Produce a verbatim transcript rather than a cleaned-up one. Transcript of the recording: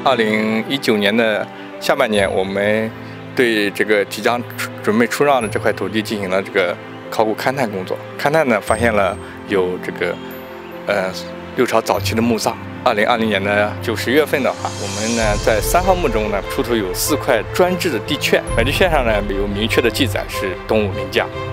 二零一九年的下半年，我们对这个即将准备出让的这块土地进行了这个考古勘探工作。勘探呢，发现了有这个呃六朝早期的墓葬。二零二零年的九十月份的话，我们呢在三号墓中呢出土有四块砖制的地券，地券上呢有明确的记载是东吴名家。